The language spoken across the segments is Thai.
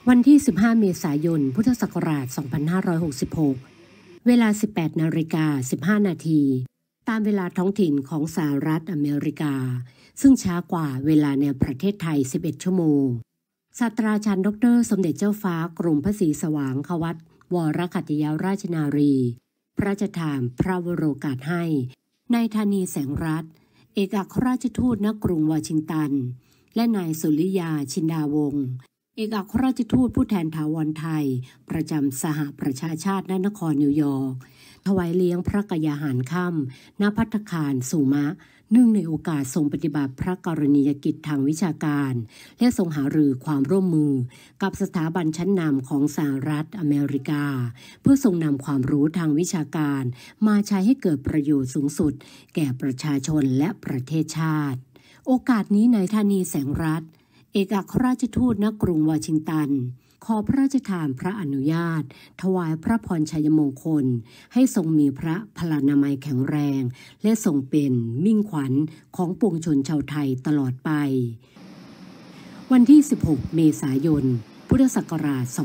วันที่ 15 เมษายน พุทธศักราช 2566 เวลา 18 นาฬิกา 15 นาที ตามเวลาท้องถิ่นของสหรัฐอเมริกา ซึ่งช้ากว่าเวลาในประเทศไทย 11 ชั่วโมง ศาสตราจารย์ดร.สมเด็จเจ้าฟ้ากรมพระศรีสว่างควัตวรคัตติยราชนารี พระราชทานพระวโรกาสให้นายธานีแสงรัตน์เอกอัครราชทูตณกรุงวอชิงตันและนายสุริยาชินดาวงศ์เอกอัครราชทูตผู้แทนถาวรไทยประจำสหประชาชาติณนครนิวยอร์กถวายเลี้ยงพระกยาหารค่ำณภัตตาคารสุมะเนื่องในโอกาสทรงปฏิบัติพระกรณียกิจทางวิชาการและทรงหารือความร่วมมือกับสถาบันชั้นนำของสหรัฐอเมริกาเพื่อทรงนำความรู้ทางวิชาการมาใช้ให้เกิดประโยชน์สูงสุดแก่ประชาชนและประเทศชาติโอกาสนี้นายธานีแสงรัตน์เอกอัครราชทูตณกรุงวอชิงตันขอพระราชทานพระอนุญาตถวายพระพรชัยมงคลให้ทรงมีพระพลานามัยแข็งแรงและทรงเป็นมิ่งขวัญของปวงชนชาวไทยตลอดไปวันที่ 16 เมษายน พุทธศักราช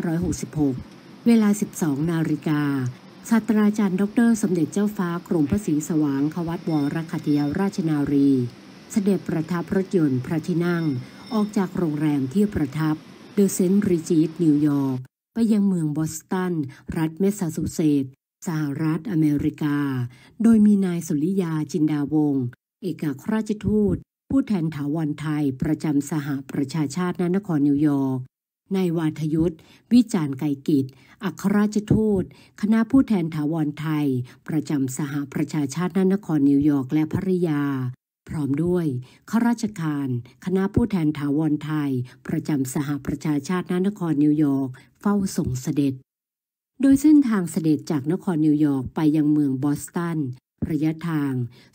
2566 เวลา 12 นาฬิกาศาสตราจารย์ดร.สมเด็จเจ้าฟ้ากรมพระศรีสว่างควัตวรคัตติยราชนารีเสด็จประทับรถยนต์พระที่นั่งออกจากโรงแรมที่ประทับเดอะเซนต์ริจิสนิวยอร์กไปยังเมืองบอสตันรัฐแมสซาชูเซตส์สหรัฐอเมริกาโดยมีนายสุริยาจินดาวงศ์เอกอัครราชทูตผู้แทนถาวรไทยประจำสหประชาชาติณนครนิวยอร์กนายวาทยุทธวิจารณ์ไกรกิจอัครราชทูตคณะผู้แทนถาวรไทยประจำสหประชาชาติณนครนิวยอร์กและภริยาพร้อมด้วยข้าราชการคณะผู้แทนถาวรไทยประจำสหประชาชาติณนครนิวยอร์กเฝ้าส่งเสด็จโดยเส้นทางเสด็จจากนครนิวยอร์กไปยังเมืองบอสตันระยะทาง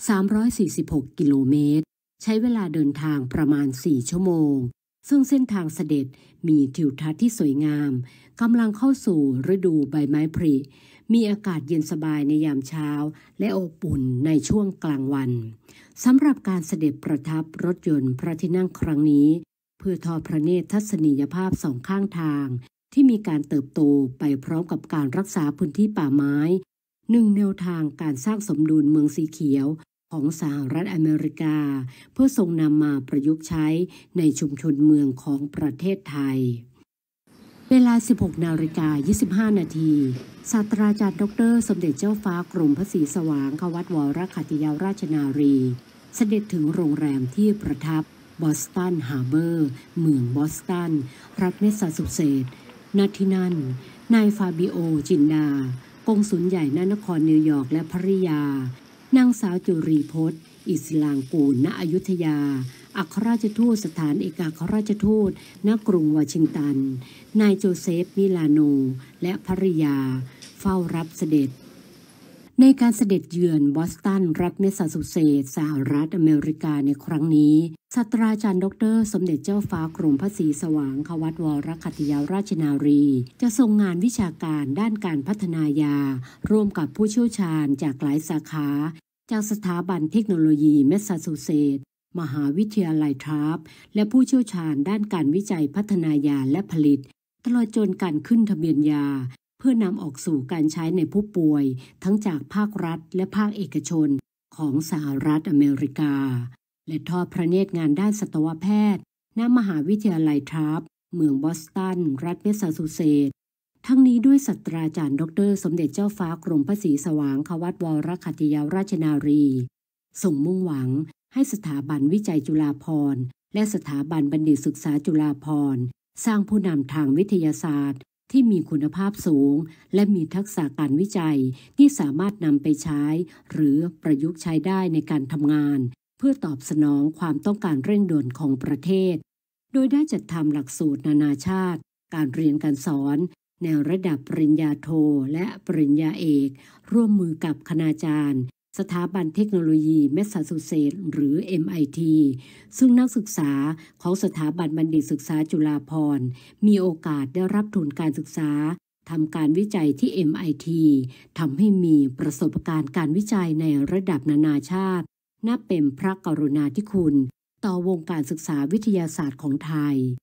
346 กิโลเมตรใช้เวลาเดินทางประมาณ4 ชั่วโมงซึ่งเส้นทางเสด็จมีทิวทัศน์ที่สวยงามกำลังเข้าสู่ฤดูใบไม้ผลิมีอากาศเย็นสบายในยามเช้าและอบอุ่นในช่วงกลางวันสำหรับการเสด็จประทับรถยนต์พระที่นั่งครั้งนี้เพื่อทอดพระเนตรทัศนียภาพสองข้างทางที่มีการเติบโตไปพร้อมกับการรักษาพื้นที่ป่าไม้หนึ่งแนวทางการสร้างสมดุลเมืองสีเขียวของสหรัฐอเมริกาเพื่อทรงนำมาประยุกต์ใช้ในชุมชนเมืองของประเทศไทยเวลา 16 นาฬิกา 25 นาทีศาสตราจารย์ดร.สมเด็จเจ้าฟ้ากรมพระศรีสว่างควัตวรคัตติยราชนารีเสด็จถึงโรงแรมที่ประทับบอสตันฮาร์เบอร์เมืองบอสตันรัฐแมสซาชูเซตส์ณที่นั่นนายฟาบิโอจินดากงสุลใหญ่ณนครนิวยอร์กและภริยานางสาวจุรีพจน์อิสลางกูลณอยุธยาอัครราชทูตสถานเอกอัครราชทูตณกรุงวอชิงตันนายโจเซฟมิลาโนและภริยาเฝ้ารับเสด็จในการเสด็จเยือนบอสตันรัฐแมสซาชูเซตส์สหรัฐอเมริกาในครั้งนี้ศาสตราจารย์ดร.สมเด็จเจ้าฟ้ากรมพระศรีสว่างควัตวรคัตติยราชนารีจะทรงงานวิชาการด้านการพัฒนายาร่วมกับผู้เชี่ยวชาญจากหลายสาขาจากสถาบันเทคโนโลยีแมสซาชูเซตส์มหาวิทยาลัยทราฟและผู้เชี่ยวชาญด้านการวิจัยพัฒนายาและผลิตตลอดจนการขึ้นทะเบียนยาเพื่อนำออกสู่การใช้ในผู้ป่วยทั้งจากภาครัฐและภาคเอกชนของสหรัฐอเมริกาและทอดพระเนตรงานด้านสัตวแพทย์ณมหาวิทยาลัยทราฟเมืองบอสตันรัฐแมสซาชูเซตส์ทั้งนี้ด้วยศาสตราจารย์ดร.สมเด็จเจ้าฟ้ากรมพระศรีสว่างควัตวรคัตติยราชนารีส่งมุ่งหวังให้สถาบันวิจัยจุฬาภรณ์และสถาบันบัณฑิตศึกษาจุฬาภรณ์สร้างผู้นำทางวิทยาศาสตร์ที่มีคุณภาพสูงและมีทักษะการวิจัยที่สามารถนำไปใช้หรือประยุกต์ใช้ได้ในการทำงานเพื่อตอบสนองความต้องการเร่งด่วนของประเทศโดยได้จัดทำหลักสูตรนานาชาติการเรียนการสอนในระดับปริญญาโทและปริญญาเอกร่วมมือกับคณาจารย์สถาบันเทคโนโลยีแมสซาชูเซตส์หรือ MIT ซึ่งนักศึกษาของสถาบันบัณฑิตศึกษาจุฬาภรณ์มีโอกาสได้รับทุนการศึกษาทำการวิจัยที่ MIT ทำให้มีประสบการณ์การวิจัยในระดับนานาชาตินับเป็นพระกรุณาธิคุณต่อวงการศึกษาวิทยาศาสตร์ของไทย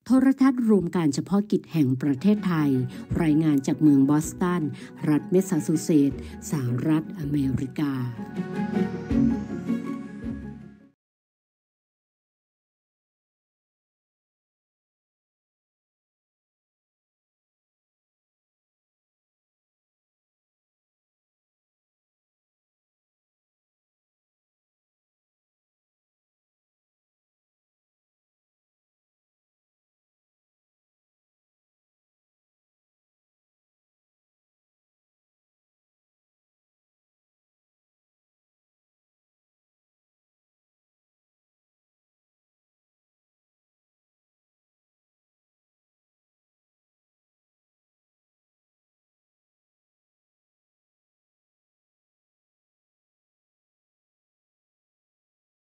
โทรทัศน์รวมการเฉพาะกิจแห่งประเทศไทยรายงานจากเมืองบอสตันรัฐแมสซาชูเซตส์สหรัฐอเมริกา